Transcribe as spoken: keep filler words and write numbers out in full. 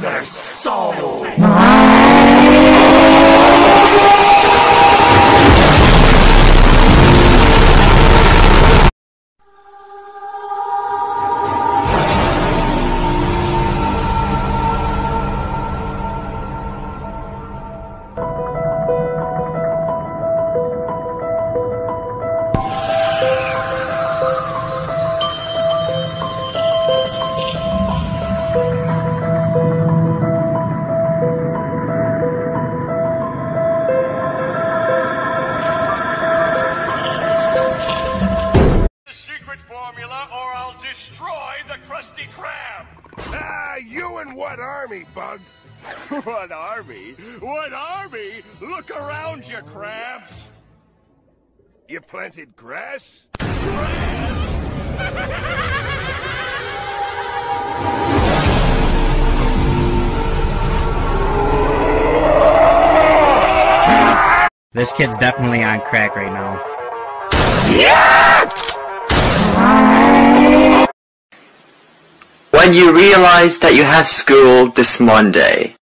their soul! Formula, or I'll destroy the Krusty Krab! Ah, you and what army, Bug? What army? What army? Look around you, crabs! You planted grass? Grass? This kid's definitely on crack right now. Yeah! When you realize that you have school this Monday.